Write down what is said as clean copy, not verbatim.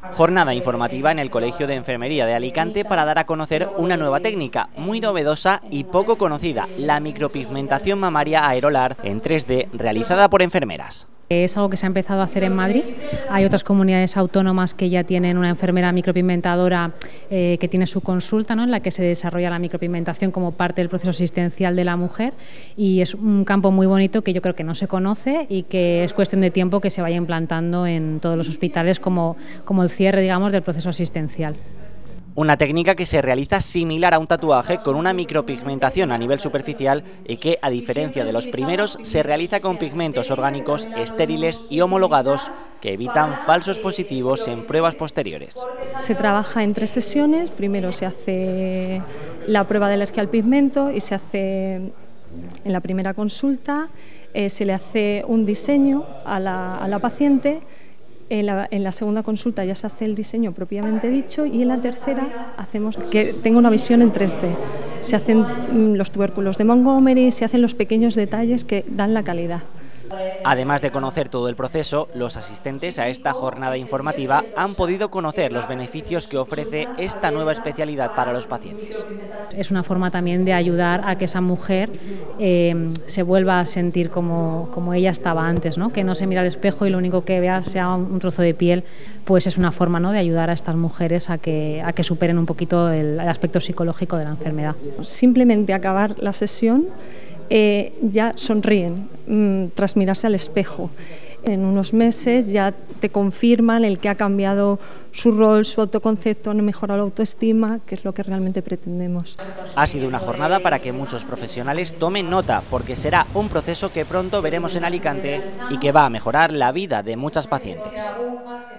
Jornada informativa en el Colegio de Enfermería de Alicante para dar a conocer una nueva técnica muy novedosa y poco conocida, la micropigmentación mamaria aerolar en 3D realizada por enfermeras. Es algo que se ha empezado a hacer en Madrid. Hay otras comunidades autónomas que ya tienen una enfermera micropigmentadora que tiene su consulta, ¿no?, en la que se desarrolla la micropigmentación como parte del proceso asistencial de la mujer, y es un campo muy bonito que yo creo que no se conoce y que es cuestión de tiempo que se vaya implantando en todos los hospitales como el cierre, digamos, del proceso asistencial. Una técnica que se realiza similar a un tatuaje con una micropigmentación a nivel superficial y que, a diferencia de los primeros, se realiza con pigmentos orgánicos estériles y homologados que evitan falsos positivos en pruebas posteriores. Se trabaja en 3 sesiones. Primero se hace la prueba de alergia al pigmento y se hace en la primera consulta, se le hace un diseño a la paciente. En la segunda consulta ya se hace el diseño propiamente dicho, y en la tercera hacemos que tenga una visión en 3D. Se hacen los tubérculos de Montgomery, se hacen los pequeños detalles que dan la calidad. Además de conocer todo el proceso, los asistentes a esta jornada informativa han podido conocer los beneficios que ofrece esta nueva especialidad para los pacientes. Es una forma también de ayudar a que esa mujer se vuelva a sentir como ella estaba antes, ¿no? Que no se mira al espejo y lo único que vea sea un trozo de piel. Pues es una forma, ¿no?, de ayudar a estas mujeres a que superen un poquito el aspecto psicológico de la enfermedad. Simplemente acabar la sesión ya sonríen tras mirarse al espejo. En unos meses ya te confirman el que ha cambiado su rol, su autoconcepto, han mejorado la autoestima, que es lo que realmente pretendemos. Ha sido una jornada para que muchos profesionales tomen nota, porque será un proceso que pronto veremos en Alicante y que va a mejorar la vida de muchas pacientes.